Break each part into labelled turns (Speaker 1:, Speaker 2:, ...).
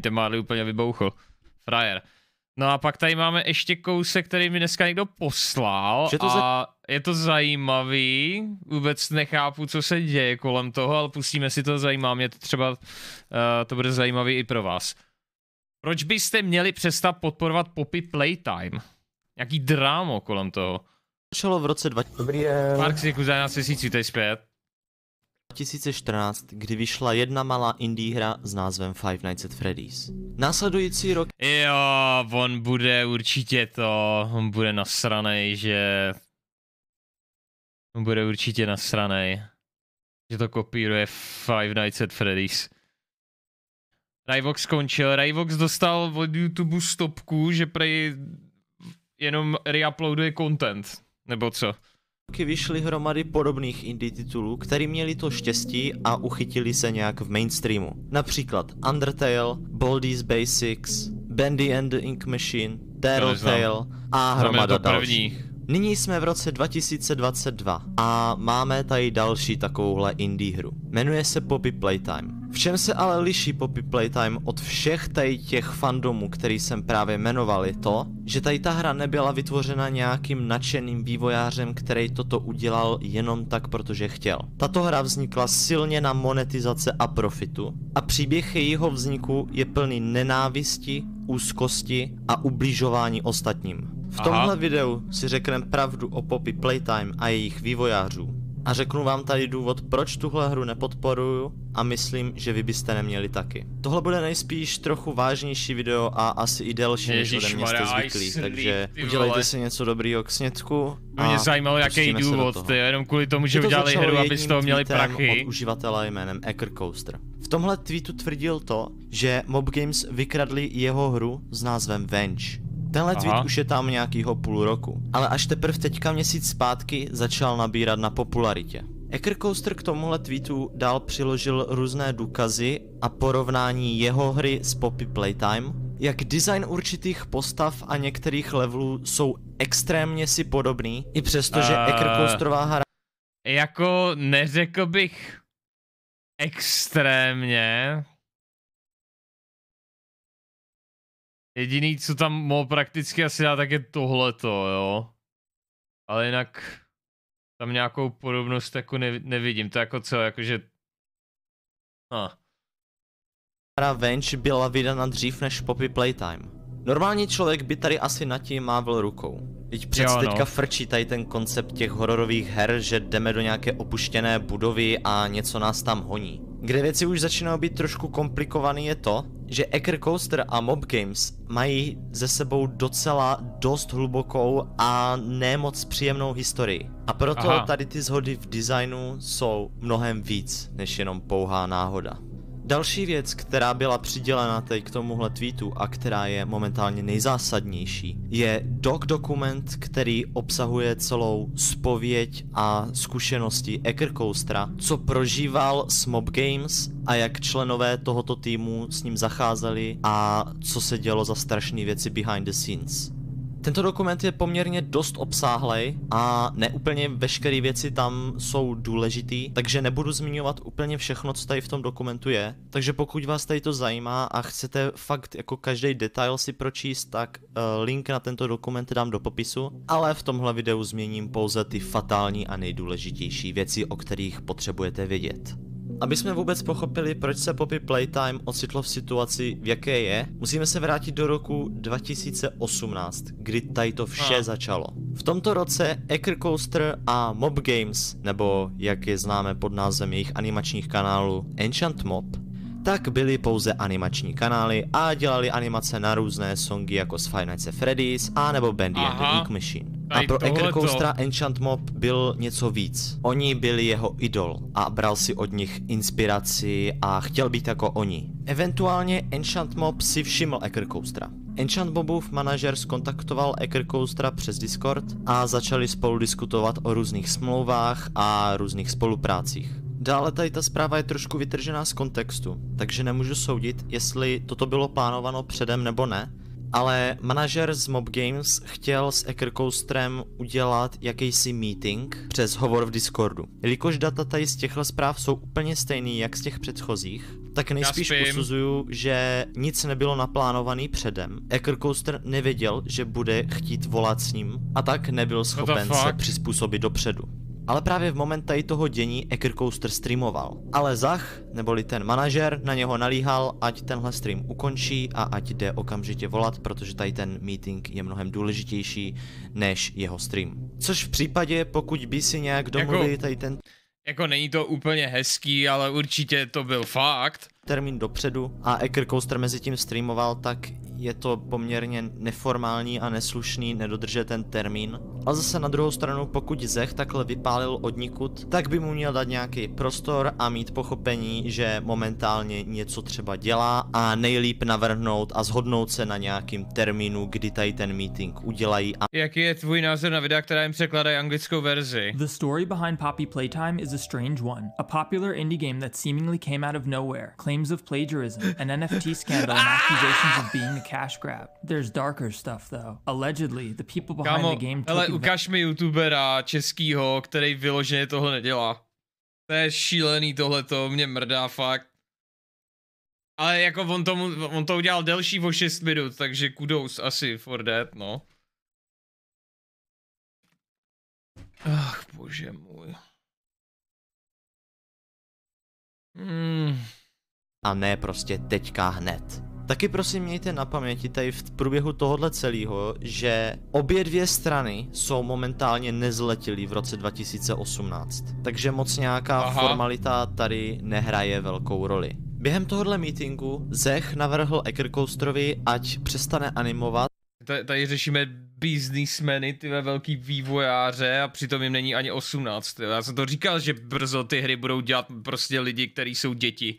Speaker 1: ten Marley úplně vybouchl. Frajer. No a pak tady máme ještě kousek, který mi dneska někdo poslal a je to zajímavý, vůbec nechápu, co se děje kolem toho, ale pustíme si to, zajímá mě to třeba, to bude zajímavý i pro vás. Proč byste měli přestat podporovat Poppy Playtime? Jaký drámo kolem toho?
Speaker 2: Začalo v roce
Speaker 1: Dobrý den. Mark si děkuji za 11 měsíců, tady zpět.
Speaker 2: 2014, kdy vyšla jedna malá indie hra s názvem Five Nights at Freddy's. Následující rok...
Speaker 1: Jo, on bude určitě on bude nasranej, že... On bude určitě nasranej, že to kopíruje Five Nights at Freddy's. Rayvox skončil, Rayvox dostal od YouTube stopku, že prej jenom reuploaduje content, nebo co?
Speaker 2: Vyšly hromady podobných indie titulů, který měli to štěstí a uchytili se nějak v mainstreamu. Například Undertale, Baldi's Basics, Bendy and the Ink Machine, Tattletale a hromada dalších. Nyní jsme v roce 2022 a máme tady další takovouhle indie hru. Jmenuje se Poppy Playtime. V čem se ale liší Poppy Playtime od všech tady těch fandomů, který jsem právě jmenoval, je to, že tady ta hra nebyla vytvořena nějakým nadšeným vývojářem, který toto udělal jenom tak, protože chtěl. Tato hra vznikla silně na monetizace a profitu a příběh jejího vzniku je plný nenávisti, úzkosti a ubližování ostatním. V tomhle videu si řekneme pravdu o Poppy Playtime a jejich vývojářů. A řeknu vám tady důvod, proč tuhle hru nepodporuju a myslím, že vy byste neměli taky. Tohle bude nejspíš trochu vážnější video a asi i delší, než ode mě jste zvyklí, takže udělejte si něco dobrýho k snědku.
Speaker 1: Mě zajímalo, jaký důvod, jenom kvůli tomu, že udělali hru, aby z toho měli prachy.
Speaker 2: Od uživatele jménem Eckercoaster. V tomhle tweetu tvrdil to, že Mob Games vykradli jeho hru s názvem Venge. Tenhle tweet už je tam nějakýho půl roku, ale až teprve teďka měsíc zpátky začal nabírat na popularitě. Eckercoaster k tomuhle tweetu dál přiložil různé důkazy a porovnání jeho hry s Poppy Playtime, jak design určitých postav a některých levelů jsou extrémně si podobný, i přesto, že Eckercoasterová hra...
Speaker 1: Jako neřekl bych extrémně. Jediný, co tam mohl prakticky asi dát, tak je tohleto, jo. Ale jinak tam nějakou podobnost jako nevidím, to jako co, jakože...
Speaker 2: Hra Venge byla vydána dřív než Poppy Playtime. Normální člověk by tady asi nad tím mávl rukou. Teď přece teďka frčí tady ten koncept těch hororových her, že jdeme do nějaké opuštěné budovy a něco nás tam honí. Kde věci už začínají být trošku komplikovaný je to, že Eckercoaster a Mob Games mají ze sebou docela dost hlubokou a nemoc příjemnou historii. A proto tady ty shody v designu jsou mnohem víc než jenom pouhá náhoda. Další věc, která byla přidělena teď k tomuhle tweetu a která je momentálně nejzásadnější, je dokument, který obsahuje celou zpověď a zkušenosti Eckercoastera, co prožíval s Mob Games a jak členové tohoto týmu s ním zacházeli a co se dělo za strašné věci behind the scenes. Tento dokument je poměrně dost obsáhlej a neúplně veškeré věci tam jsou důležitý, takže nebudu zmiňovat úplně všechno, co tady v tom dokumentu je. Takže pokud vás tady to zajímá a chcete fakt jako každý detail si pročíst, tak link na tento dokument dám do popisu, ale v tomhle videu změním pouze ty fatální a nejdůležitější věci, o kterých potřebujete vědět. Aby jsme vůbec pochopili, proč se Poppy Playtime ocitlo v situaci, v jaké je, musíme se vrátit do roku 2018, kdy tady to vše začalo. V tomto roce Eckercoaster a Mob Games, nebo jak je známe pod názvem jejich animačních kanálů Enchant Mob, tak byly pouze animační kanály a dělali animace na různé songy jako z Five Nights at Freddy's a nebo Bendy and the Ink Machine. A pro Eckercoastera Enchant Mob byl něco víc. Oni byli jeho idol a bral si od nich inspiraci a chtěl být jako oni. Eventuálně Enchant Mob si všiml Eckercoastera. Enchant Mobův manažer skontaktoval Eckercoastera přes Discord a začali spolu diskutovat o různých smlouvách a různých spoluprácích. Dále tady ta zpráva je trošku vytržená z kontextu, takže nemůžu soudit, jestli toto bylo plánováno předem nebo ne, ale manažer z Mob Games chtěl s Eckercoasterem udělat jakýsi meeting přes hovor v Discordu. Jelikož data tady z těchto zpráv jsou úplně stejný jak z těch předchozích, tak nejspíš posuzuju, že nic nebylo naplánovaný předem. Eckercoaster nevěděl, že bude chtít volat s ním a tak nebyl schopen se přizpůsobit dopředu. Ale právě v moment tady toho dění Eckercoaster streamoval. Ale Zach, neboli ten manažer, na něho nalíhal, ať tenhle stream ukončí a ať jde okamžitě volat, protože tady ten meeting je mnohem důležitější než jeho stream. Což v případě, pokud by si nějak domluvili tady ten...
Speaker 1: Jako není to úplně hezký, ale určitě to byl fakt.
Speaker 2: Termín dopředu a Eckercoaster mezi tím streamoval, tak je to poměrně neformální a neslušný nedodržet ten termín. A zase na druhou stranu, pokud Zach takhle vypálil odnikud, tak by mu měl dát nějaký prostor a mít pochopení, že momentálně něco třeba dělá a nejlíp navrhnout a shodnout se na nějakým termínu, kdy tady ten meeting udělají.
Speaker 1: Jaký je tvůj názor na videa, která jim překládají anglickou verzi?
Speaker 3: The story behind Poppy Playtime is a strange one. A popular indie game that seemingly came out of nowhere. Claims of plagiarism, an NFT scandal, and accusations of being a cash grab. There's darker stuff though. Allegedly, the people behind the game took
Speaker 1: ukaž mi youtubera českýho, který vyloženě tohle nedělá. To je šílený tohleto, mě mrdá fakt. Ale jako on to udělal delší o 6 minut, takže kudos asi for that, no. Ach, bože můj.
Speaker 2: A ne prostě teďka hned. Taky prosím mějte na paměti tady v průběhu tohohle celého, že obě dvě strany jsou momentálně nezletilí v roce 2018. Takže moc nějaká formalita tady nehraje velkou roli. Během tohohle meetingu Zach navrhl Eckercoasterovi, ať přestane animovat.
Speaker 1: Tady řešíme businessmeny, ty velký vývojáře a přitom jim není ani 18. Já jsem to říkal, že brzo ty hry budou dělat prostě lidi, kteří jsou děti.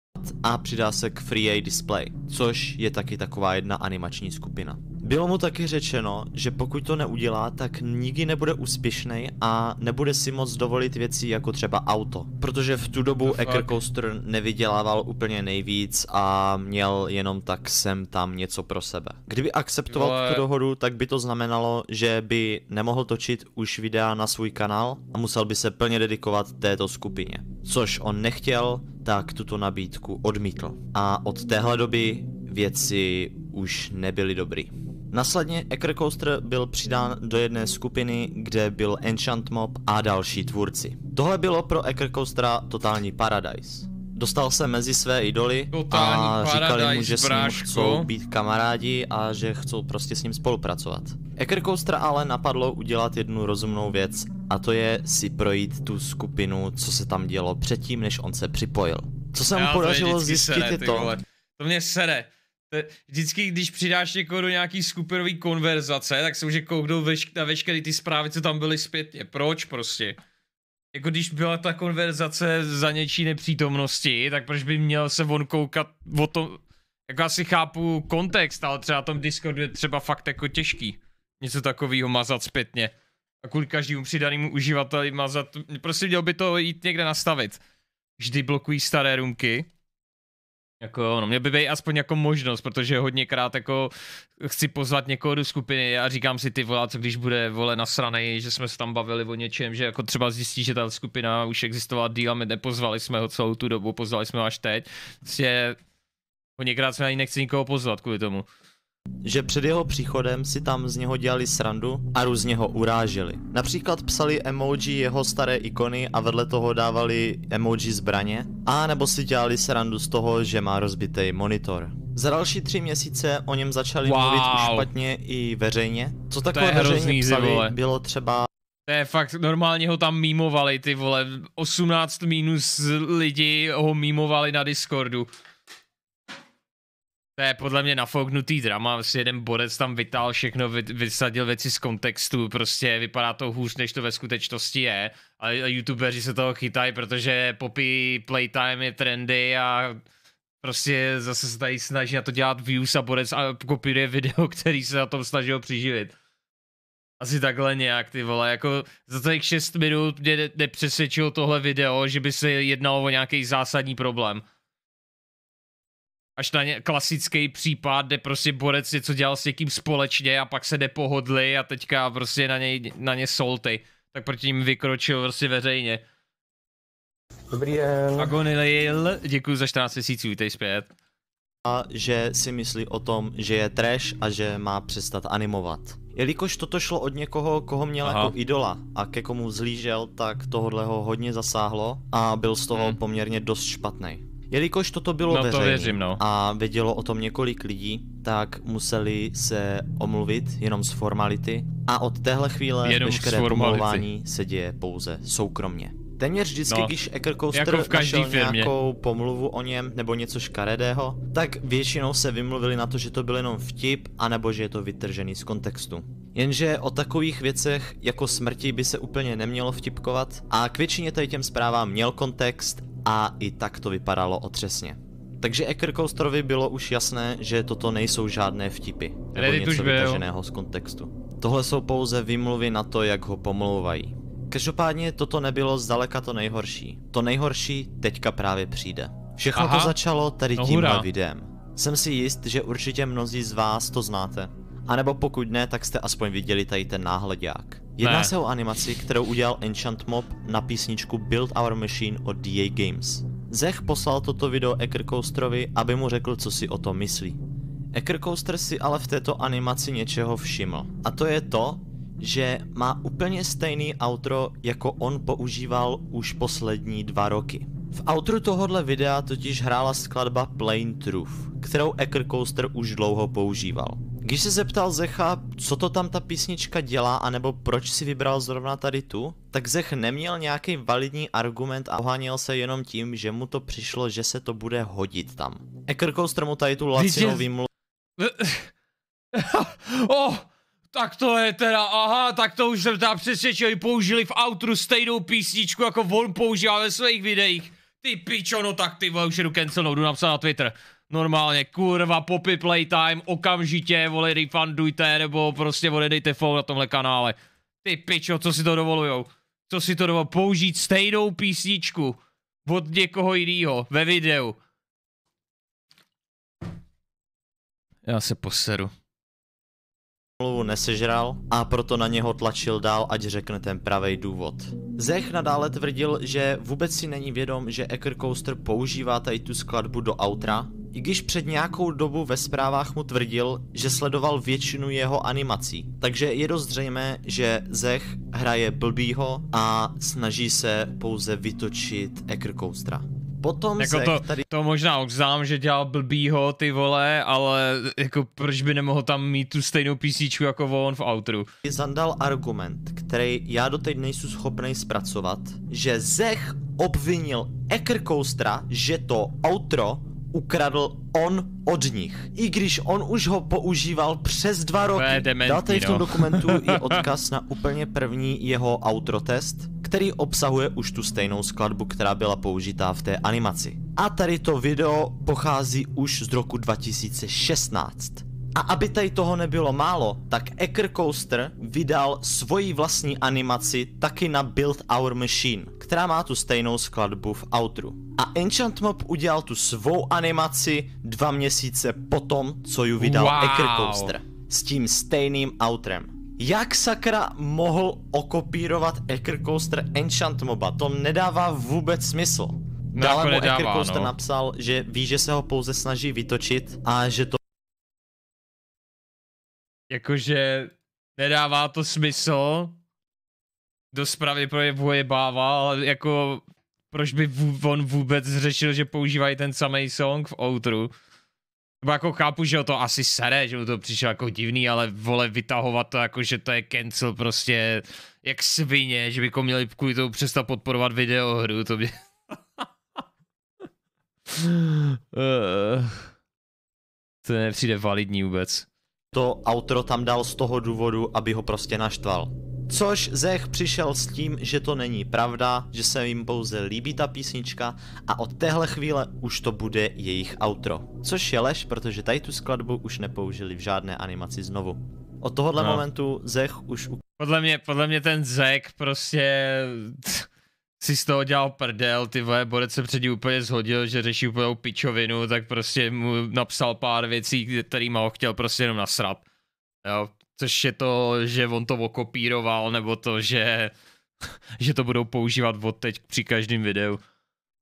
Speaker 2: A přidá se k Free Display, což je taky taková jedna animační skupina. Bylo mu taky řečeno, že pokud to neudělá, tak nikdy nebude úspěšný a nebude si moc dovolit věci jako třeba auto. Protože v tu dobu Eckercoaster nevydělával úplně nejvíc a měl jenom tak sem tam něco pro sebe. Kdyby akceptoval tu dohodu, tak by to znamenalo, že by nemohl točit už videa na svůj kanál a musel by se plně dedikovat této skupině. Což on nechtěl, tak tuto nabídku odmítl. A od téhle doby věci už nebyly dobrý. Následně Eckercoaster byl přidán do jedné skupiny, kde byl Enchant Mob a další tvůrci. Tohle bylo pro Eckercoastera totální paradise. Dostal se mezi své idoly a říkali mu, že s ním chcou být kamarádi a že chcou prostě s ním spolupracovat. Eckercoaster ale napadlo udělat jednu rozumnou věc a to je si projít tu skupinu, co se tam dělo předtím, než on se připojil. Co se mu podařilo zjistit je to...
Speaker 1: To mě sere. Vždycky, když přidáš někoho do nějaký skupinový konverzace, tak se může kouknout na veškeré ty zprávy, co tam byly zpětně. Proč prostě? Jako když byla ta konverzace za něčí nepřítomnosti, tak proč by měl se on koukat o tom, jako asi chápu kontext, ale třeba na tom Discordu je třeba fakt jako těžký něco takového mazat zpětně. A kvůli každému přidanému uživateli mazat, prostě měl by to jít někde nastavit. Vždy blokují staré roomky. Jako no, mě by být aspoň jako možnost, protože hodněkrát jako chci pozvat někoho do skupiny a říkám si ty vole, co když bude vole nasranej, že jsme se tam bavili o něčem, že jako třeba zjistí, že ta skupina už existovala díl a my nepozvali jsme ho celou tu dobu, pozvali jsme ho až teď. Prostě hodněkrát jsme ani nechci nikoho pozvat kvůli tomu.
Speaker 2: Že před jeho příchodem si tam z něho dělali srandu a různě ho uráželi. Například psali emoji jeho staré ikony a vedle toho dávali emoji zbraně, a nebo si dělali srandu z toho, že má rozbitý monitor. Za další 3 měsíce o něm začali mluvit už špatně i veřejně. Co takové veřejně psali, bylo třeba...
Speaker 1: To je fakt, normálně ho tam mímovali ty vole, 18 minus lidi ho mímovali na Discordu. To je podle mě nafouknutý drama, jeden borec tam vytál všechno, vysadil věci z kontextu, prostě vypadá to hůř, než to ve skutečnosti je. Ale youtubeři se toho chytají, protože Poppy Playtime je trendy a prostě zase se tady snaží na to dělat views a borec a kopíruje video, který se na tom snažil přiživit. Asi takhle nějak, ty vole, jako za těch 6 minut mě nepřesvědčilo tohle video, že by se jednalo o nějaký zásadní problém. Až na klasický případ, kde prostě borec něco dělal s někým společně a pak se nepohodli a teďka prostě na ně solty. Tak proti ním vykročil prostě veřejně.
Speaker 4: Dobrý den.
Speaker 1: Agonilil, děkuji za 14 měsíců, vítej zpět.
Speaker 2: A že si myslí o tom, že je trash a že má přestat animovat. Jelikož toto šlo od někoho, koho měl jako idola a ke komu vzlížel, tak tohle ho hodně zasáhlo a byl z toho poměrně dost špatný. Jelikož toto bylo veřejné a vědělo o tom několik lidí, tak museli se omluvit jenom z formality a od téhle chvíle veškeré pomlouvání se děje pouze soukromně. Téměř vždycky, když Ecker Coaster
Speaker 1: jako
Speaker 2: našel nějakou pomluvu o něm nebo něco škaredého, tak většinou se vymluvili na to, že to byl jenom vtip, anebo že je to vytržený z kontextu. Jenže o takových věcech jako smrti by se úplně nemělo vtipkovat a k většině tady těm zprávám měl kontext a i tak to vypadalo otřesně. Takže Ecker Coasterovi bylo už jasné, že toto nejsou žádné vtipy nebo něco vytrženého z kontextu. Tohle jsou pouze výmluvy na to, jak ho pomlouvají. Každopádně toto nebylo zdaleka to nejhorší. To nejhorší teďka právě přijde. Všechno to začalo tady tímhle videem. Jsem si jist, že určitě mnozí z vás to znáte. A nebo pokud ne, tak jste aspoň viděli tady ten náhledák. Jedná se o animaci, kterou udělal Enchant Mob na písničku Build Our Machine od DA Games. Zech poslal toto video Ecker Coasterovi, aby mu řekl, co si o tom myslí. Ecker Coaster si ale v této animaci něčeho všiml. A to je to, že má úplně stejný outro, jako on používal už poslední 2 roky. V outru tohohle videa totiž hrála skladba Plain Truth, kterou Ecker Coaster už dlouho používal. Když se zeptal Zecha, co to tam ta písnička dělá, anebo proč si vybral zrovna tady tu, tak Zech neměl nějaký validní argument a oháněl se jenom tím, že mu to přišlo, že se to bude hodit tam. Ecker Coaster mu tady tu lacinou výmluvu...
Speaker 1: Tak to je teda, tak to už jsem teda přesvědčil, použili v outru stejnou písničku, jako on používá ve svých videích. Ty pičo, no tak ty vole, už jedu cancelnout, jdu napsat na Twitter. Normálně, kurva, Poppy Playtime, okamžitě, vole, refundujte, nebo prostě odedejte follow na tomhle kanále. Ty pičo, co si to dovolujou? Co si to dovolujou? Použít stejnou písničku od někoho jinýho ve videu. Já se poseru.
Speaker 2: Nesežral a proto na něho tlačil dál, ať řekne ten pravej důvod. Zech nadále tvrdil, že vůbec si není vědom, že Ecker Coaster používá tady tu skladbu do outra, i když před nějakou dobu ve zprávách mu tvrdil, že sledoval většinu jeho animací. Takže je dost zřejmé, že Zech hraje blbýho a snaží se pouze vytočit Ecker Coastera. Potom
Speaker 1: jako to možná uznám, že dělal blbýho, ty vole, ale jako proč by nemohl tam mít tu stejnou písničku jako on v outru.
Speaker 2: Zandal argument, který já doteď nejsem schopný zpracovat, že Zech obvinil Ecker Coastera, že to outro ukradl on od nich. I když on už ho používal přes 2 roky. Dal tady v tom dokumentu i odkaz na úplně první jeho outro test, který obsahuje už tu stejnou skladbu, která byla použitá v té animaci. A tady to video pochází už z roku 2016. A aby tady toho nebylo málo, tak Ecker Coaster vydal svoji vlastní animaci taky na Build Our Machine, která má tu stejnou skladbu v outru. A Enchant Mob udělal tu svou animaci 2 měsíce potom, co ji vydal Ecker Coaster. S tím stejným outrem. Jak sakra mohl okopírovat Ecker Coaster Enchant Moba? To nedává vůbec smysl. Dále mu Ecker Coaster napsal, že ví, že se ho pouze snaží vytočit a že to
Speaker 1: jakože nedává to smysl, dost pravděpodobně vojebává, ale jako proč by on vůbec řešil, že používají ten samý song v outru. Nebo jako chápu, že o to asi sere, že mu to přišlo jako divný, ale vole vytahovat to jako, že to je cancel prostě jak svině, že bychom měli kvůli tomu přestat podporovat videohru, to mě... To nepřijde validní vůbec.
Speaker 2: To outro tam dal z toho důvodu, aby ho prostě naštval. Což Zech přišel s tím, že to není pravda, že se jim pouze líbí ta písnička a od téhle chvíle už to bude jejich outro. Což je lež, protože tady tu skladbu už nepoužili v žádné animaci znovu. Od tohohle momentu Zech už...
Speaker 1: Podle mě ten Zech prostě si z toho dělal prdel, ty vole, Borec se před ní úplně zhodil, že řeší úplnou pičovinu, tak prostě mu napsal pár věcí, kterýma ho chtěl prostě jenom nasrat. Jo, což je to, že on to okopíroval, nebo to, že to budou používat od teď při každém videu.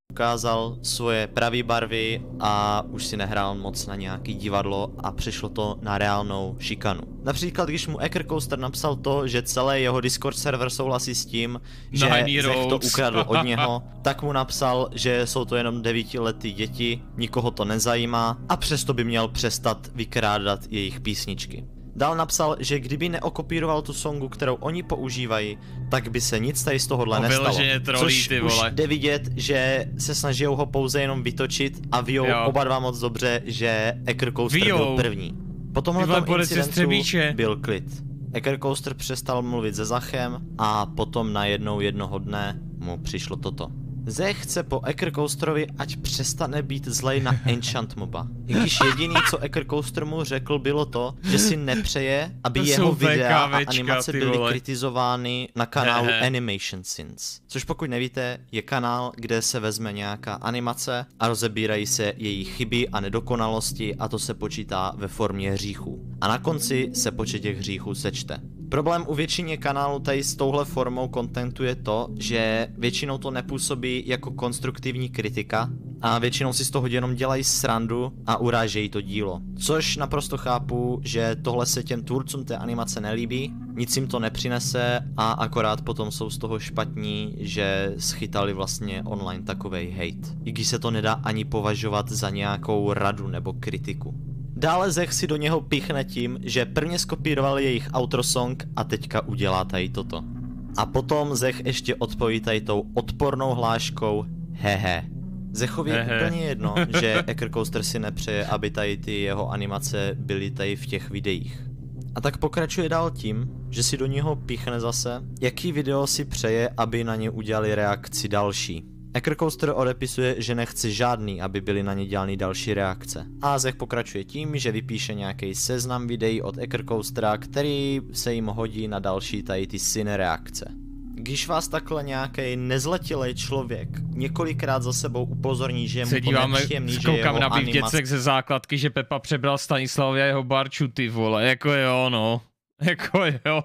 Speaker 2: ukázal svoje pravý barvy a už si nehrál moc na nějaký divadlo a přišlo to na reálnou šikanu. Například, když mu Eckercoaster napsal to, že celý jeho Discord server souhlasí s tím, že Zech to ukradl od něho, tak mu napsal, že jsou to jenom 9letý děti, nikoho to nezajímá a přesto by měl přestat vykrádat jejich písničky. Dál napsal, že kdyby neokopíroval tu songu, kterou oni používají, tak by se nic tady z tohohle nestalo. Což už jde vidět, že se snaží ho pouze jenom vytočit a víjou oba dva moc dobře, že Eckercoaster byl první. Po tomhle incidentu byl klid. Eckercoaster přestal mluvit se Zachem a potom najednou jednoho dne mu přišlo toto. Zech chce po Eckercoasterovi, ať přestane být zlej na Enchant Moba. I když jediný, co Eckercoaster mu řekl, bylo to, že si nepřeje, aby jeho videa a animace byly kritizovány na kanálu Animation Sins. Což pokud nevíte, je kanál, kde se vezme nějaká animace a rozebírají se její chyby a nedokonalosti a to se počítá ve formě hříchů. A na konci se počet těch hříchů sečte. Problém u většině kanálů tady s touhle formou kontentu je to, že většinou to nepůsobí jako konstruktivní kritika a většinou si z toho jenom dělají srandu a urážejí to dílo. Což naprosto chápu, že tohle se těm tvůrcům té animace nelíbí, nic jim to nepřinese a akorát potom jsou z toho špatní, že schytali vlastně online takovej hate. I když se to nedá ani považovat za nějakou radu nebo kritiku. Dále Zech si do něho píchne tím, že prvně skopíroval jejich outrosong a teďka udělá tady toto. A potom Zech ještě odpoví tady tou odpornou hláškou hehe. Zechovi je úplně jedno, že Eckercoaster si nepřeje, aby tady ty jeho animace byly tady v těch videích. A tak pokračuje dál tím, že si do něho píchne zase, jaký video si přeje, aby na ně udělali reakci další. Eckercoaster odepisuje, že nechce žádný, aby byly na ně dělány další reakce. A Zech pokračuje tím, že vypíše nějaký seznam videí od Eckercoastera, který se jim hodí na další tady ty syny reakce. Když vás takhle nějaký nezletilý člověk několikrát za sebou upozorní, že je mu to nepříjemný, že jeho
Speaker 1: na animace... ze základky, že Pepa přebral Stanislavovi a jeho barču, ty vole, jako jo no, jako jo.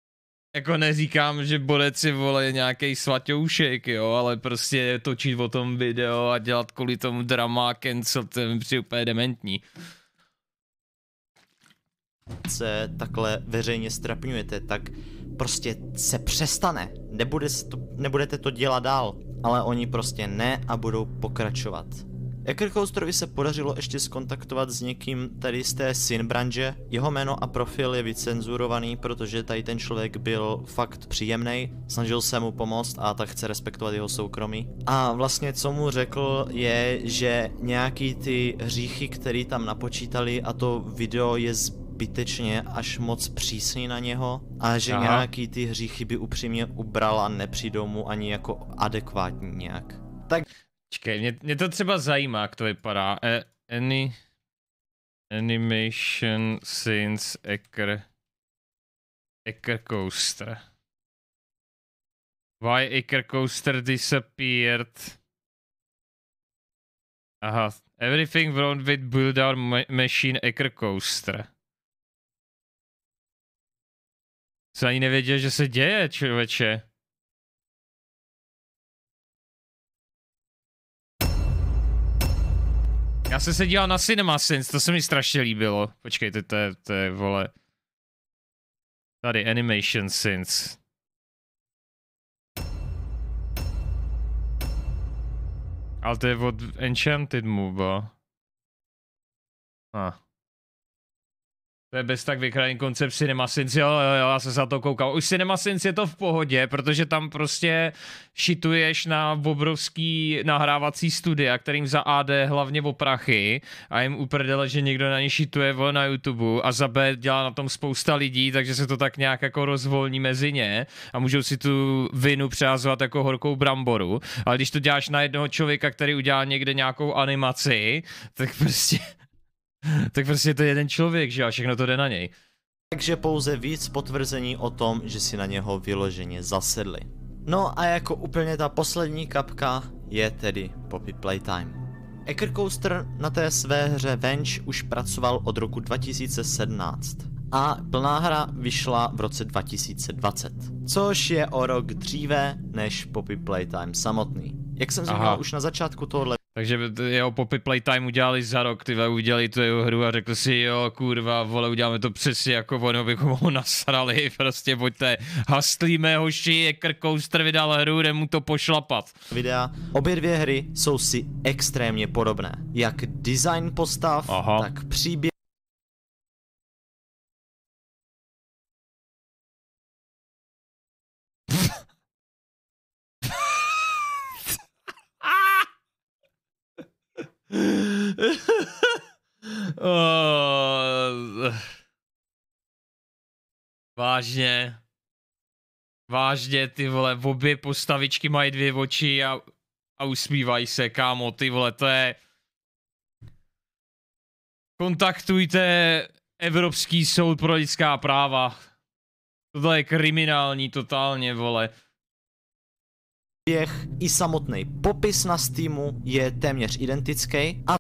Speaker 1: Jako neříkám, že Bodeci vole je nějaký svaťoušek, jo, ale prostě točit o tom video a dělat kvůli tomu drama a cancel, to je mi přijde úplně dementní.
Speaker 2: Se takhle veřejně strapňujete, tak prostě se přestane, nebudete to dělat dál, ale oni prostě ne a budou pokračovat. Eckercoasterovi se podařilo ještě skontaktovat s někým tady z té syn branže. Jeho jméno a profil je vycenzurovaný, protože tady ten člověk byl fakt příjemný, snažil se mu pomoct a tak chce respektovat jeho soukromí. A vlastně co mu řekl je, že nějaký ty hříchy, který tam napočítali a to video je zbytečně až moc přísný na něho a že nějaký ty hříchy by upřímně ubral a nepřijdou mu ani jako adekvátní nějak. Tak
Speaker 1: Čekej, mě to třeba zajímá, jak to vypadá. Animation since Eckercoaster. Why Eckercoaster disappeared? Aha, everything wrong with build our machine Eckercoaster. Jsem ani nevěděl, že se děje, člověče. Já jsem se díval na CinemaSins, to se mi strašně líbilo. Počkejte, to je vole. Tady, Animation Sins. Ale to je od Enchanted Move. To je bez tak vykrajený koncept CinemaSins, jo, já jsem se na to koukal. Už CinemaSins je to v pohodě, protože tam prostě šituješ na obrovský nahrávací studia, kterým za A jde hlavně o prachy a jim uprdele, že někdo na ně šituje na YouTube a za B dělá na tom spousta lidí, takže se to tak nějak jako rozvolní mezi ně a můžou si tu vinu přehazovat jako horkou bramboru, ale když to děláš na jednoho člověka, který udělá někde nějakou animaci, tak prostě to je jeden člověk, že a všechno to jde na něj.
Speaker 2: Takže pouze víc potvrzení o tom, že si na něho vyloženě zasedli. No a jako úplně ta poslední kapka je tedy Poppy Playtime. Eckercoaster na té své hře Venge už pracoval od roku 2017 a plná hra vyšla v roce 2020, což je o rok dříve než Poppy Playtime samotný. Jak jsem říkal už na začátku tohohle.
Speaker 1: Takže jeho Poppy Playtime udělali za rok, udělali tu jeho hru a řekli si, jo, kurva, vole, uděláme to přesně jako ono, bychom ho nasrali, prostě pojďte, hastlíme hoši, je Coaster vydal hru, jde mu to pošlapat.
Speaker 2: Videa. Obě dvě hry jsou si extrémně podobné, jak design postav, tak příběh.
Speaker 1: Vážně, ty vole, obě postavičky mají dvě oči a usmívají se, kámo, ty vole, to je... Kontaktujte Evropský soud pro lidská práva. Tohle je kriminální totálně, vole.
Speaker 2: I samotný popis na Steamu je téměř identický a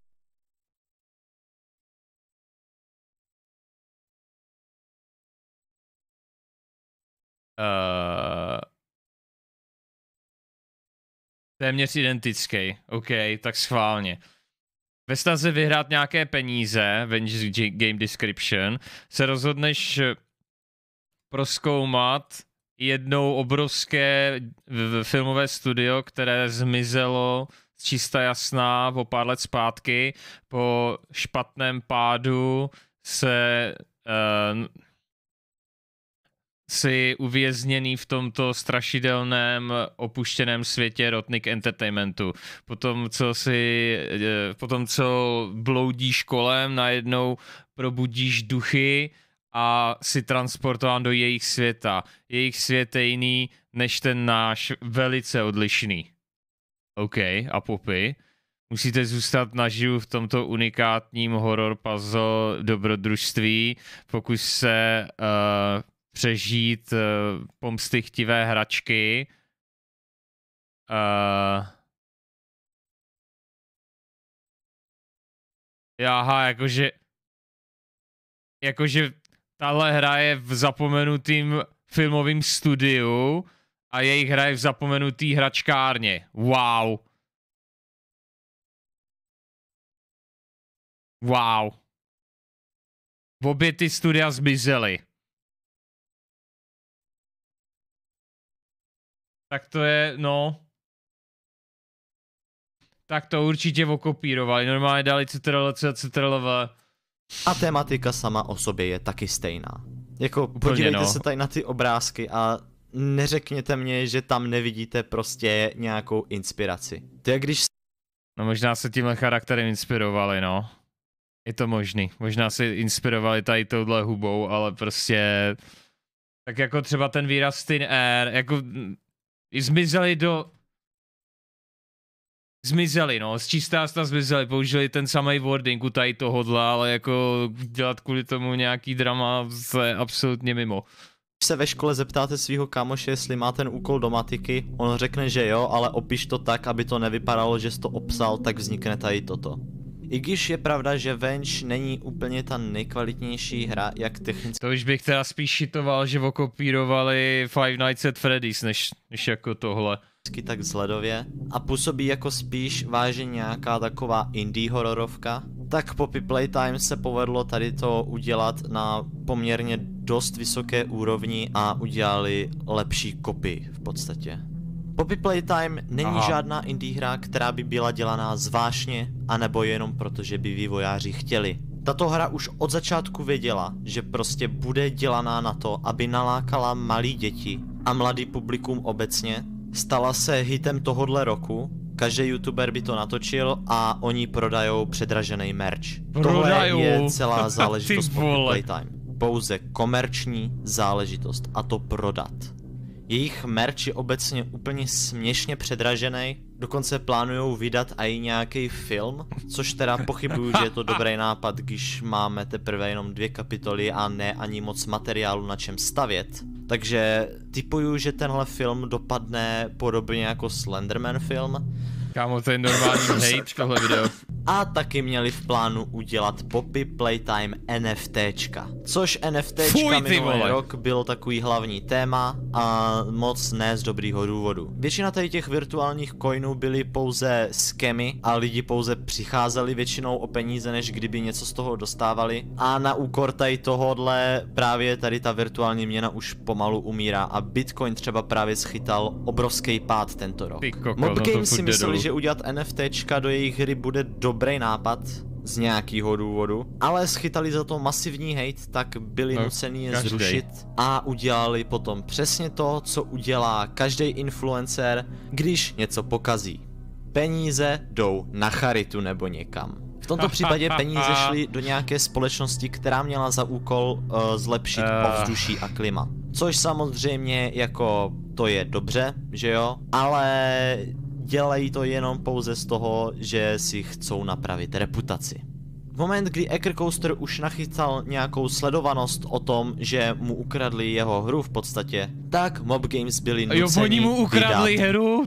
Speaker 1: téměř identický, OK, tak schválně. Ve snaze vyhrát nějaké peníze, Avengers Game Description, se rozhodneš prozkoumat jednou obrovské filmové studio, které zmizelo z čista jasná o pár let zpátky. Po špatném pádu se si uvězněný v tomto strašidelném opuštěném světě Rotnik Entertainmentu. Potom, co bloudíš kolem, najednou probudíš duchy a si transportován do jejich světa. Jejich svět je jiný než ten náš, velice odlišný. OK, a Poppy? Musíte zůstat naživu v tomto unikátním horror puzzle dobrodružství, pokus se přežít pomsty chtivé hračky. Jakože tahle hra je v zapomenutým filmovým studiu a jejich hra je v zapomenutý hračkárně. Wow. Wow. Obě ty studia zmizely. Tak to je, no. Tak to určitě okopírovali. Normálně dali CTRL-V.
Speaker 2: A tematika sama o sobě je taky stejná. Jako podívejte se tady na ty obrázky a neřekněte mě, že tam nevidíte prostě nějakou inspiraci. To je když...
Speaker 1: No možná se tímhle charakterem inspirovali, no. Je to možný. Možná se inspirovali tady touhle hubou, ale prostě... Tak jako třeba ten výraz Thin Air, jako... Zmizeli, no, z čistá zmizeli, použili ten samý wording u tady tohodle, ale jako dělat kvůli tomu nějaký drama je absolutně mimo.
Speaker 2: Když se ve škole zeptáte svého kámoše, jestli má ten úkol do matiky, on řekne, že jo, ale opiš to tak, aby to nevypadalo, že jsi to obsal, tak vznikne tady toto. I když je pravda, že Venge není úplně ta nejkvalitnější hra, jak technicky.
Speaker 1: To už bych teda spíš šitoval, že okopírovali Five Nights at Freddy's, než jako tohle.
Speaker 2: Tak vzhledově a působí jako spíš vážně nějaká taková indie hororovka, tak Poppy Playtime se povedlo tady to udělat na poměrně dost vysoké úrovni a udělali lepší kopii v podstatě. Poppy Playtime není žádná indie hra, která by byla dělaná zvláštně, anebo jenom proto, že by vývojáři chtěli. Tato hra už od začátku věděla, že prostě bude dělaná na to, aby nalákala malí děti a mladý publikum obecně. Stala se hitem tohodle roku, každý youtuber by to natočil a oni prodajou předražený merch. Tohle je celá záležitost Poppy Playtime. Pouze komerční záležitost a to prodat. Jejich merch je obecně úplně směšně předražený, dokonce plánujou vydat i nějaký film, což teda pochybuju, že je to dobrý nápad, když máme teprve jenom 2 kapitoly a ne ani moc materiálu na čem stavět. Takže tipuju, že tenhle film dopadne podobně jako Slenderman film.
Speaker 1: Kámo, to je normální hate tohle video.
Speaker 2: A taky měli v plánu udělat Poppy Playtime NFTčka. Což NFTčka minulý rok bylo takový hlavní téma a moc ne z dobrýho důvodu. Většina tady těch virtuálních coinů byly pouze scamy a lidi pouze přicházeli většinou o peníze, než kdyby něco z toho dostávali. A na úkor tady tohodle právě tady ta virtuální měna už pomalu umírá a Bitcoin třeba právě schytal obrovský pád tento rok. Mob Games si mysleli, že udělat NFTčka do jejich hry bude dobrý nápad z nějakého důvodu, ale schytali za to masivní hate, tak byli nuceni je zrušit a udělali potom přesně to, co udělá každý influencer, když něco pokazí. Peníze jdou na charitu nebo někam. V tomto případě peníze šly do nějaké společnosti, která měla za úkol zlepšit ovzduší a klima. Což samozřejmě jako to je dobře, že jo, ale dělají to jenom pouze z toho, že si chcou napravit reputaci. V moment, kdy Acker Coaster už nachytal nějakou sledovanost o tom, že mu ukradli jeho hru v podstatě, tak Mob Games byli nuceni vydat. Jo, oni mu ukradli hru.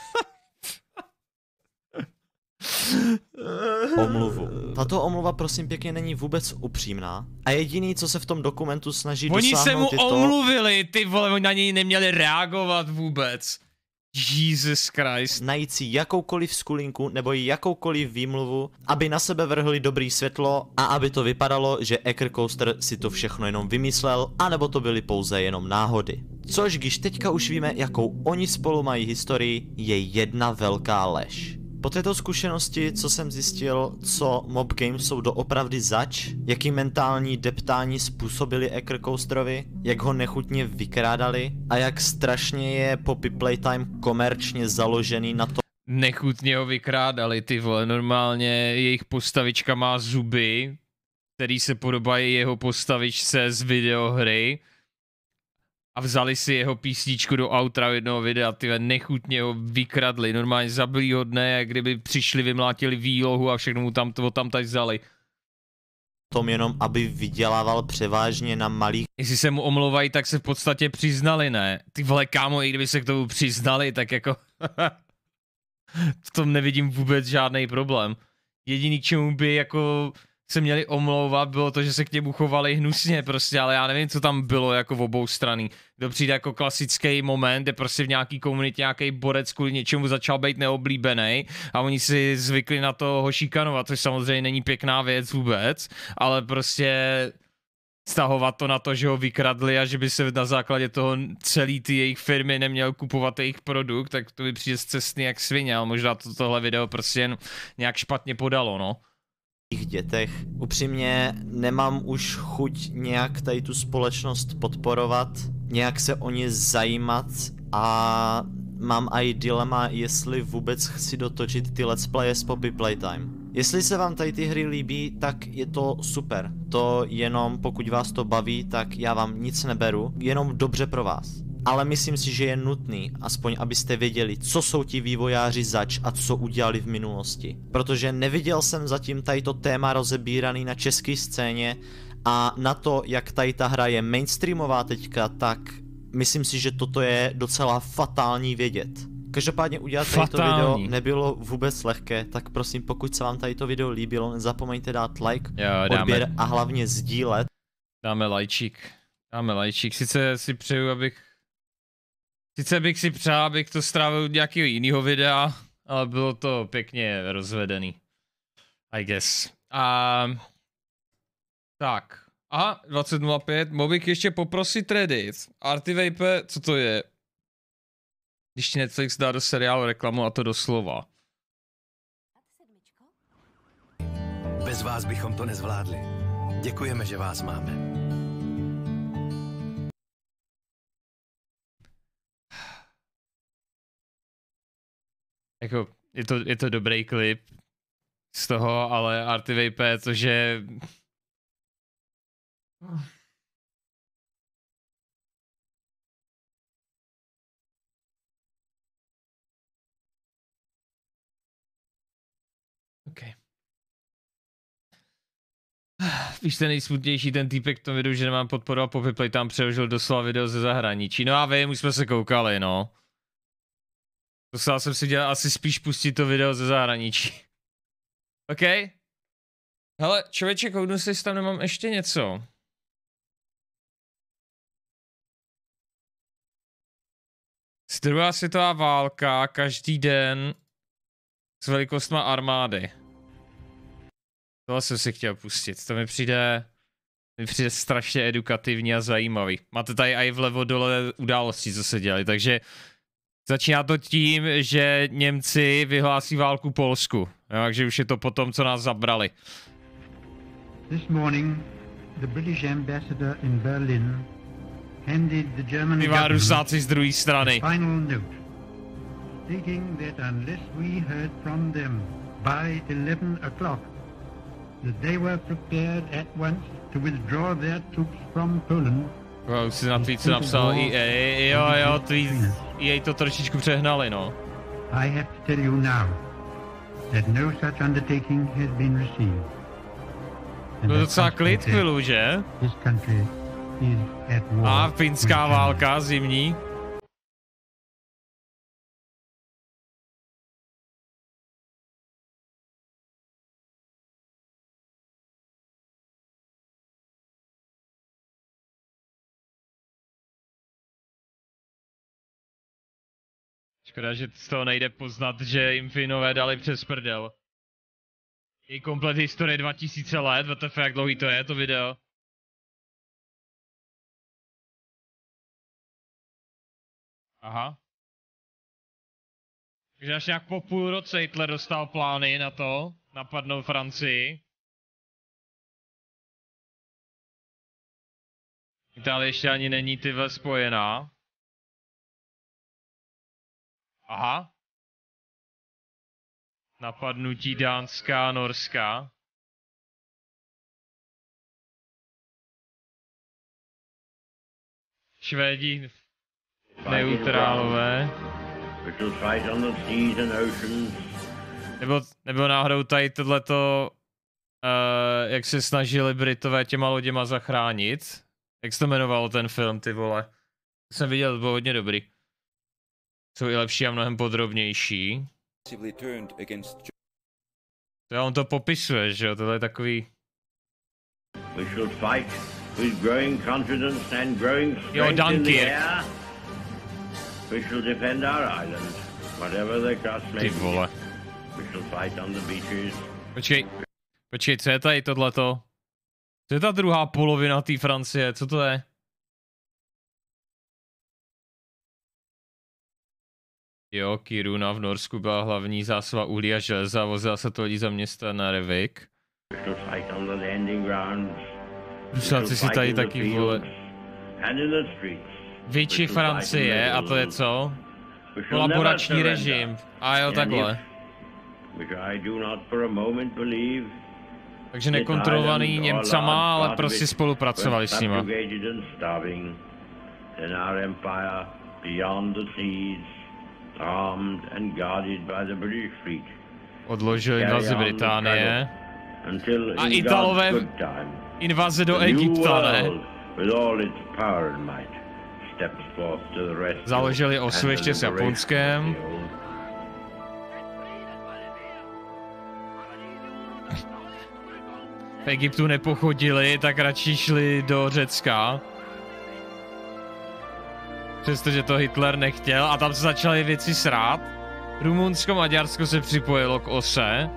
Speaker 2: Omluvu. Tato omluva prosím pěkně není vůbec upřímná a jediný, co se v tom dokumentu snaží dosáhnout,
Speaker 1: oni se mu omluvili, ty vole, oni na něj neměli reagovat vůbec. Jesus Christ.
Speaker 2: Najít si jakoukoliv skulinku nebo jakoukoliv výmluvu, aby na sebe vrhli dobrý světlo a aby to vypadalo, že Acker Coaster si to všechno jenom vymyslel, anebo to byly pouze jenom náhody. Což když teďka už víme, jakou oni spolu mají historii, je jedna velká lež. Po této zkušenosti, co jsem zjistil, co Mob Games jsou doopravdy zač, jaký mentální deptání způsobili Acker Coasterovi, jak ho nechutně vykrádali a jak strašně je Poppy Playtime komerčně založený na to.
Speaker 1: Nechutně ho vykrádali, ty vole, normálně jejich postavička má zuby, který se podobají jeho postavičce z videohry. A vzali si jeho písničku do outra jednoho videa, tyhle nechutně ho vykradli, normálně zabili ho dne, jak kdyby přišli, vymlátili výlohu a všechno mu tam tady vzali.
Speaker 2: Tom jenom, aby vydělával převážně na malých.
Speaker 1: Jestli se mu omlouvají, tak se v podstatě přiznali, ne? Ty vole kámo, i kdyby se k tomu přiznali, tak jako v tom nevidím vůbec žádný problém. Jediný, k čemu by jako se měli omlouvat, bylo to, že se k němu chovali hnusně prostě, ale já nevím, co tam bylo jako v obou strany. Kdo přijde jako klasický moment, kde prostě v nějaký komunitě nějaký borec kvůli něčemu začal být neoblíbený a oni si zvykli na to ho šikanovat, což samozřejmě není pěkná věc vůbec, ale prostě stahovat to na to, že ho vykradli a že by se na základě toho celý ty jejich firmy neměl kupovat jejich produkt, tak to by přijde cestný jak svině, ale možná tohle video prostě jen nějak špatně podalo, no.
Speaker 2: Dětech. Upřímně nemám už chuť nějak tady tu společnost podporovat, nějak se o ně zajímat a mám i dilema, jestli vůbec chci dotočit ty let's playe z Poppy Playtime. Jestli se vám tady ty hry líbí, tak je to super. To jenom pokud vás to baví, tak já vám nic neberu, jenom dobře pro vás. Ale myslím si, že je nutný, aspoň abyste věděli, co jsou ti vývojáři zač a co udělali v minulosti. Protože neviděl jsem zatím tady to téma rozebíraný na české scéně a na to, jak tady ta hra je mainstreamová teďka, tak myslím si, že toto je docela fatální vědět. Každopádně udělat tady to video nebylo vůbec lehké, tak prosím, pokud se vám tady to video líbilo, nezapomeňte dát like, odběr a hlavně sdílet.
Speaker 1: Dáme lajčík, sice si přeju, Sice bych si přál, abych to strávil u nějakého jiného videa, ale bylo to pěkně rozvedený. I guess. Tak. Aha, 20.05. Mohl bych ještě poprosit Reddit. Artivape, co to je? Když ti Netflix dá do seriálu reklamu a to doslova.
Speaker 4: Bez vás bychom to nezvládli. Děkujeme, že vás máme.
Speaker 1: Jako, je to dobrý klip z toho, ale Artivape, což je... OK. Víš, ten nejsmutnější, ten týpek v tom videu, že nemám podporu a Poppy Playtime přeložil doslova video ze zahraničí. No a vím, už jsme se koukali, no. Dostal jsem si dělat asi spíš pustit to video ze zahraničí. OK. Hele, člověče, kouknu si, tam nemám ještě něco. Druhá světová válka, každý den s velikostma armády. Tohle jsem si chtěl pustit, to mi přijde strašně edukativní a zajímavý. Máte tady i vlevo dole události, co se dělají, takže začíná to tím, že Němci vyhlásí válku Polsku, jo, takže už je to po tom, co nás zabrali.
Speaker 5: This morning, the British ambassador in Berlin handed the German government
Speaker 1: z druhé strany.
Speaker 5: a final note, stating that unless we heard from them by 11 o'clock, that they were prepared at once to withdraw their troops from Poland.
Speaker 1: Už si na tweet napsal EA, jo, EA to trošičku přehnali, no.
Speaker 5: I have to tell you now that no such undertaking has been received.
Speaker 1: Byl docela klid chvíli, že?
Speaker 5: This country is at war.
Speaker 1: A finská válka zimní. Škoda, že z toho nejde poznat, že jim Finové dali přes prdel. Její komplet historie 2000 let, WTF, jak dlouhý to je, to video. Aha. Takže až nějak po půl roce Hitler dostal plány na to, napadnout Francii. Itálie ještě ani není tyhle spojená. Aha. Napadnutí Dánska a Norska. Švédi neutrálové. Nebo náhodou tady tohleto, jak se snažili Britové těma loděma zachránit. Jak se to jmenovalo ten film, ty vole. To jsem viděl, to bylo hodně dobrý. Jsou i lepší a mnohem podrobnější. To on to popisuje, že jo, tohle je takový... Jo, Dunkirk. Ty vole. Počkej, co je tady tohleto? Co je ta druhá polovina té Francie, co to je? Jo, Kiruna v Norsku byla hlavní zásoba uhlí a železa a vozila se to lidi za města na Revik. Rusáci si tady taky vole. Větší Francie, a to je co? Kolaborační režim. A jo, takhle. Takže nekontrolovaný Němcama, ale prostě spolupracovali s nima. Odložil invazi Británie. A Italové invaze do Egypta, ne? Založili osu ještě s Japonskem. V Egyptu nepochodili, tak radši šli do Řecka. Přestože to Hitler nechtěl a tam se začaly věci srát. Rumunsko, Maďarsko se připojilo k ose.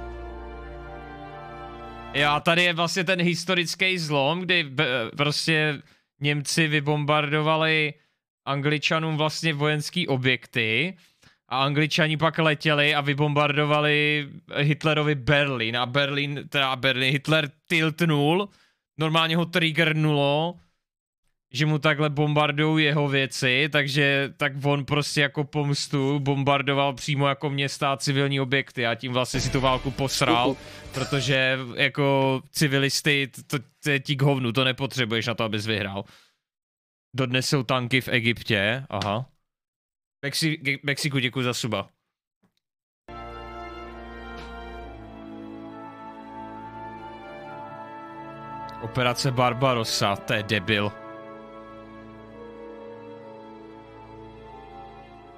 Speaker 1: Jo, a tady je vlastně ten historický zlom, kdy prostě Němci vybombardovali Angličanům vlastně vojenský objekty a Angličani pak letěli a vybombardovali Hitlerovi Berlín a Berlín Hitler tiltnul, normálně ho triggernulo, že mu takhle bombardují jeho věci, takže tak on prostě jako pomstu bombardoval přímo jako města a civilní objekty a tím vlastně si tu válku posral, protože jako civilisty, to je ti k hovnu, to nepotřebuješ na to, abys vyhrál. Dodnes jsou tanky v Egyptě, aha. Mexiku, děkuji za suba. Operace Barbarossa, to je debil.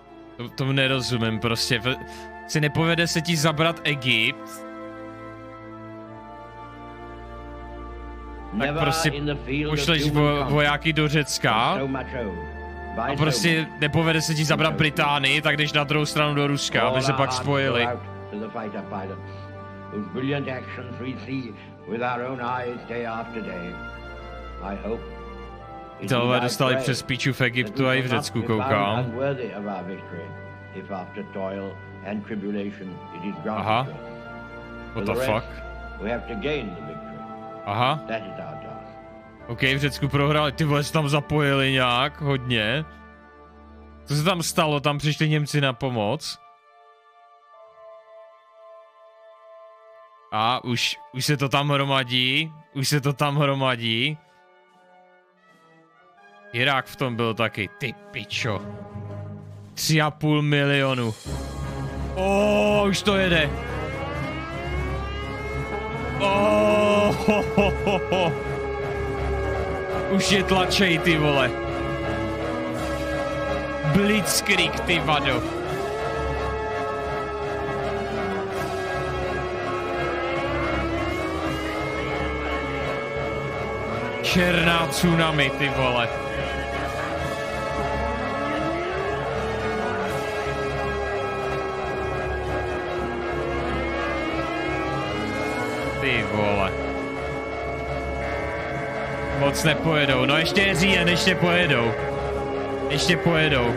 Speaker 1: Tomu nerozumím prostě. Si nepovede se ti zabrat Egypt tak prostě pošleš vojáky do Řecka a prostě nepovede se ti zabrat Británii, tak jdeš na druhou stranu do Ruska, aby se pak spojili. Tohle dostali přes píču v Egyptu a i v Řecku, koukám. Aha. What the fuck? Aha. OK, v Řecku prohráli, ty vole se tam zapojili nějak, hodně. Co se tam stalo? Tam přišli Němci na pomoc. A už se to tam hromadí, Irák v tom byl taky, ty pičo. 3,5 milionu. Už to jede. Už je tlačej, ty vole. Blitzkrieg, ty vado. Černá tsunami, ty vole. Ty vole. Moc nepojedou. No ještě je říjen, ještě pojedou.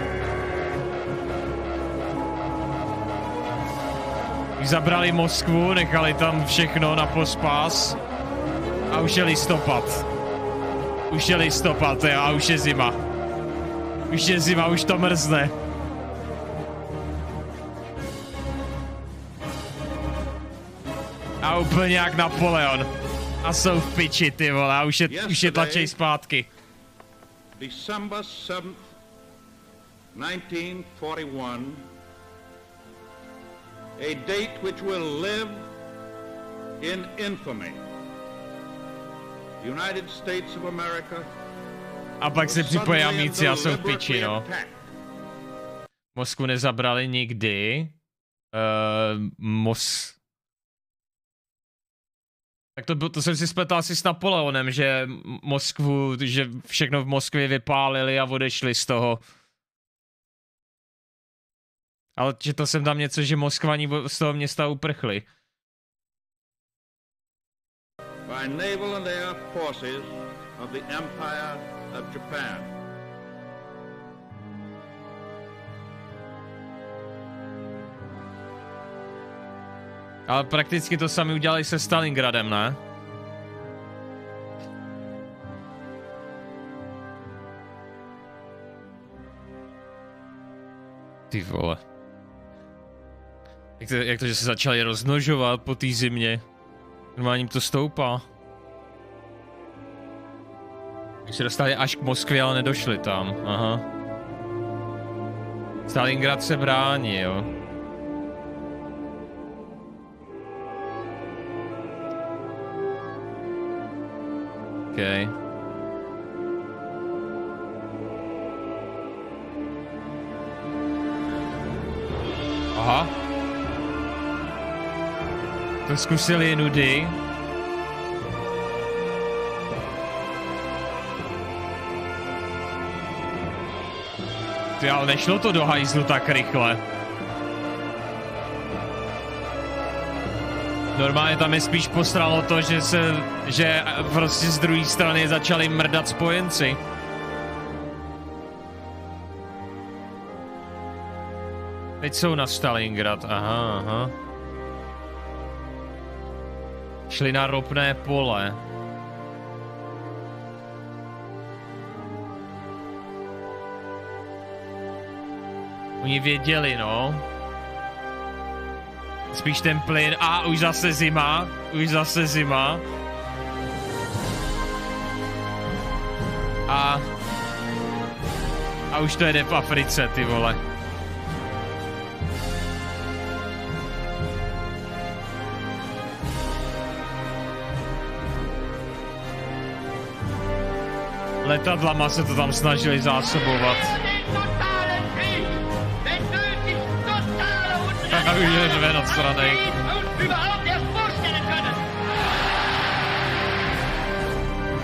Speaker 1: Už zabrali Moskvu, nechali tam všechno na pospas. A už je listopad. Jo, a už je zima. Už to mrzne. A úplně jak Napoleon. A jsou v piči, ty vole, a už je tlačej zpátky.
Speaker 6: December 7th, 1941, a date which will live in infamy. United States of America.
Speaker 1: A pak se připojí amici a jsou v piči, no. Moskvu nezabrali nikdy. Tak to jsem si spletal asi s Napoleonem, že že všechno v Moskvě vypálili a odešli z toho. Ale četl jsem tam něco, že Moskvani z toho města uprchli.
Speaker 6: By naval and air forces of the Empire of Japan.
Speaker 1: Ale prakticky to sami udělali se Stalingradem, ne? Ty vole. Jak to, že se začali rozmnožovat po té zimě? Normálně jim to stoupá. Když se dostali až k Moskvě, ale nedošli tam. Aha. Stalingrad se brání, jo. Okay. Aha. To zkusili nudy. Ty, ale nešlo to do hajzlu tak rychle. Normálně tam je spíš posralo to, že prostě z druhé strany začali mrdat spojenci. Teď jsou na Stalingrad, aha. Šli na ropné pole. Oni věděli, no. Spíš ten plyn. A už zase zima. A už to jede v Africe, ty vole. Letadlama se to tam snažili zásobovat. Už je řve nad strany.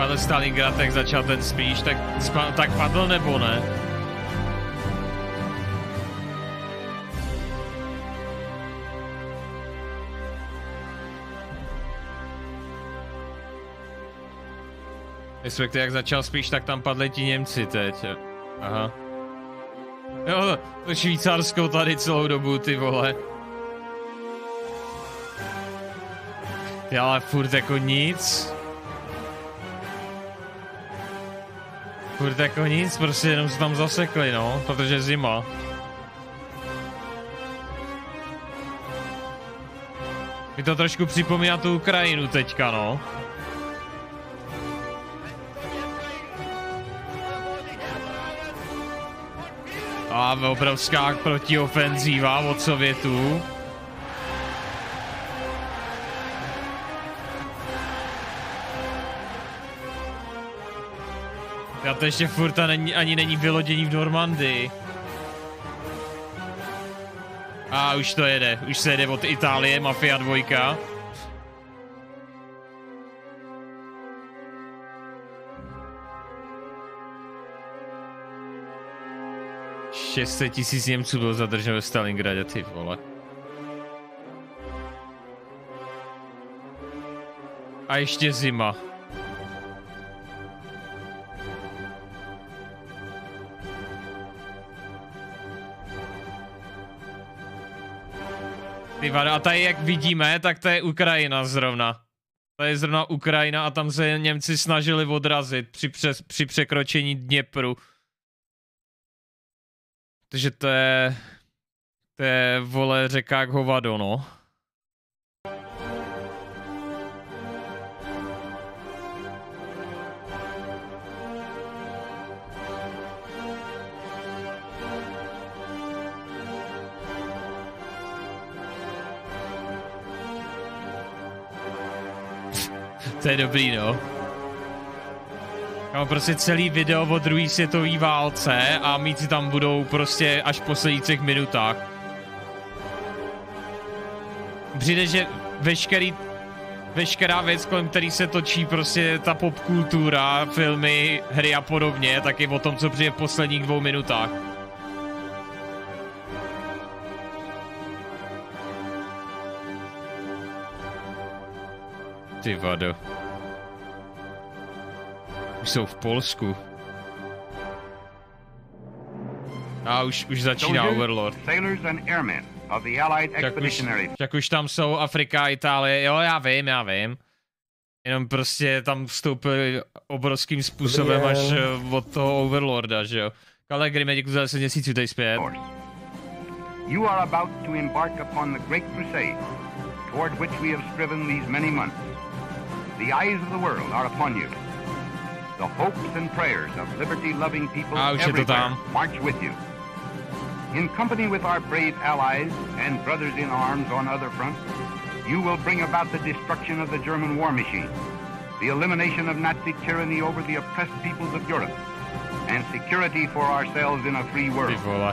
Speaker 1: padl Stalingrad, tak začal ten spíš, tak padl nebo ne? Respektive jak začal spíš, tak tam padli ti Němci teď. Aha. Jo, to Švýcarsko tady celou dobu, ty vole. Ty ale furt jako nic. Furt jako nic, prostě jenom se tam zasekli, no, protože zima. Mi to trošku připomíná tu Ukrajinu teďka, no. A obrovská protiofenzíva od Sovětů. A to ještě furt ani není vylodění v Normandii. A už to jede, už se jede od Itálie, Mafia 2. Šestset 000 Němců bylo zadrženo ve Stalingradě, ty vole. A ještě zima. Ty vado, a tady jak vidíme, tak to je Ukrajina zrovna. To je zrovna Ukrajina a tam se Němci snažili odrazit při překročení Dněpru. Takže to je vole řeka jak hovado, no. To je dobrý, no. Mám prostě celý video o druhé světové válce a míci tam budou prostě až v posledních minutách. Přijde, že veškerá věc, kolem který se točí prostě ta popkultura, filmy, hry a podobně, tak je o tom, co přijde v posledních 2 minutách. Ty vado. Už jsou v Polsku. A už začíná Overlord. Tak už tam jsou Afrika, Itálie, jo, já vím. Jenom prostě tam vstoupili obrovským způsobem až od toho Overlorda, že jo. Kalegri, děkuji za 10 měsíců tady zpět.
Speaker 7: You are about to embark upon the great crusade toward which we have striven these many months. The eyes of the world are upon you. The hopes and prayers of liberty-loving people everywhere march with you. In company with our brave allies and brothers in arms on other fronts, you will bring about the destruction of the German war machine, the elimination of Nazi tyranny over the oppressed peoples of Europe, and security for ourselves in a free world.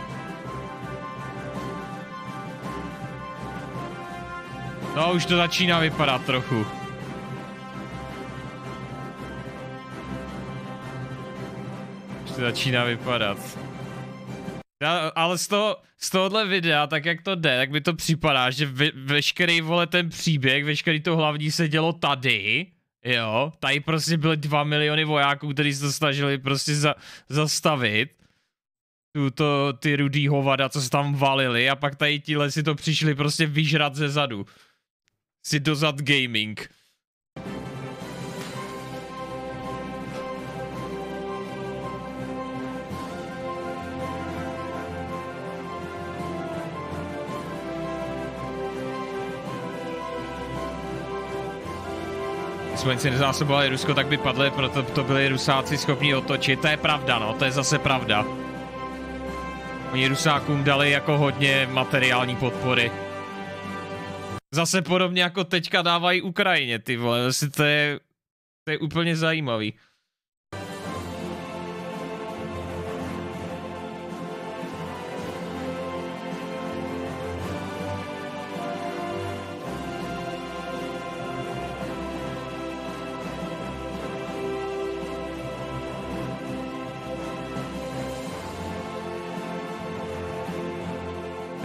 Speaker 1: No, už to začíná vypadat trochu. Už to začíná vypadat. Ale z tohohle videa, tak jak to jde, tak mi to připadá, že veškerý, vole, ten příběh, veškerý to hlavní se dělo tady, jo, tady prostě byly 2 miliony vojáků, kteří se to snažili prostě zastavit. Ty rudý hovada, co se tam valili, a pak tady tíhle si to přišli prostě vyžrat ze zadu. Si dozad gaming. Spojenci nezásobovali Rusko, tak by padli, proto to byli Rusáci schopni otočit. To je pravda, no, to je zase pravda. Oni Rusákům dali jako hodně materiální podpory. Zase podobně jako teďka dávají Ukrajině, ty vole, to je úplně zajímavý.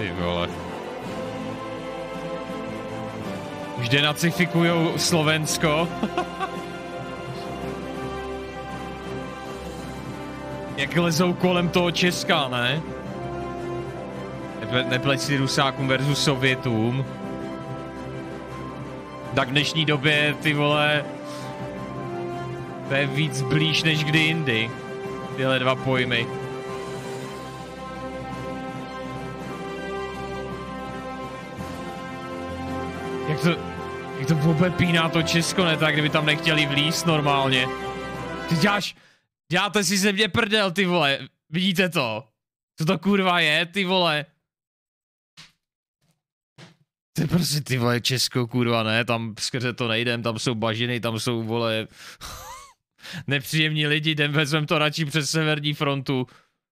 Speaker 1: Ty vole. Už denacifikujou Slovensko. Jak lezou kolem toho Česka, ne? Nepleť si Rusákům versus Sovětům. Tak v dnešní době, ty vole, to je víc blíž než kdy jindy. Tyhle dva pojmy. Jak to vůbec píná to Česko, ne tak, kdyby tam nechtěli vlízt normálně. Ty děláte si ze mě prdel, ty vole, vidíte to? Co to kurva je, ty vole? To je prostě, ty vole, Česko, kurva, ne, tam skrze to nejdem, tam jsou bažiny, tam jsou, vole, nepříjemní lidi, jdem, vezmem to radši přes severní frontu.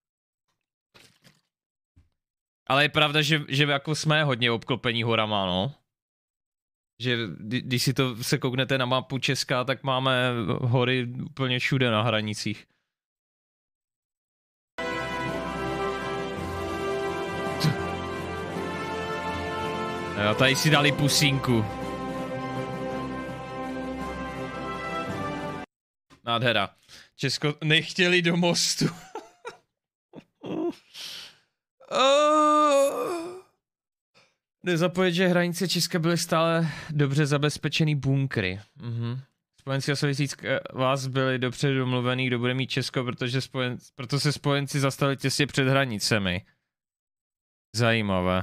Speaker 1: Ale je pravda, že jako jsme hodně obklopení horama, no. Že když si to se kouknete na mapu Česka, tak máme hory úplně všude na hranicích. Jo, tady si dali pusínku. Nádhera. Česko nechtěli do mostu. Nezapojit, že hranice Česka byly stále dobře zabezpečený bunkry. Spojenci a sovětský vás byli dobře domluvený, kdo bude mít Česko, proto se spojenci zastavili těsně před hranicemi. Zajímavé.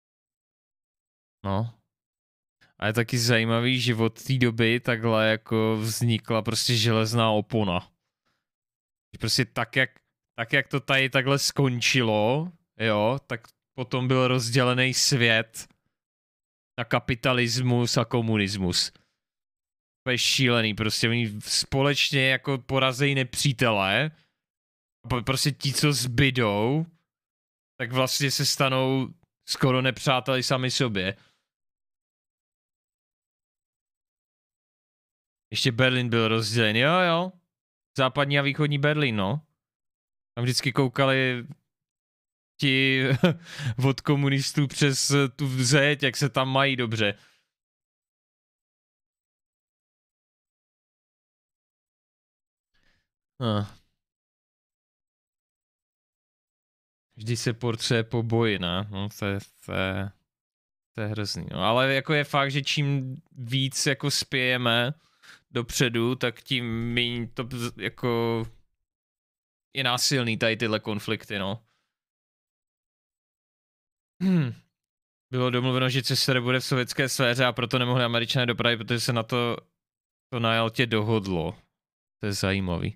Speaker 1: No. A je taky zajímavý, že od té doby takhle jako vznikla prostě železná opona. Prostě tak, jak to tady takhle skončilo, jo, tak potom byl rozdělený svět na kapitalismus a komunismus. To je šílený, prostě oni společně jako porazejí nepřítele. Prostě ti, co zbydou, tak vlastně se stanou skoro nepřáteli sami sobě. Ještě Berlín byl rozdělený, jo. Západní a východní Berlín, no. Tam vždycky koukali ti od komunistů přes tu zeď, jak se tam mají dobře. Vždy se portře po boji, ne? No, to je hrozný. No, ale jako je fakt, že čím víc jako spějeme dopředu, tak tím méně to jako je násilný tady tyhle konflikty, no. Bylo domluveno, že CSR bude v sovětské sféře a proto nemohli Američané dopravit, protože se na to na Jaltě dohodlo. To je zajímavý.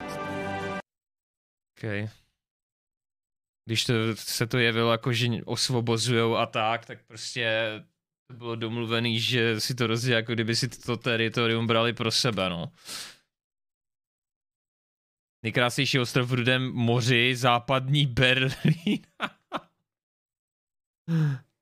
Speaker 1: Okay. Když se to jevilo jako, že osvobozujou a tak prostě to bylo domluvený, že si to rozdělí, jako kdyby si to teritorium brali pro sebe, no. Nejkrásnější ostrov v Rudém moři, západní Berlín.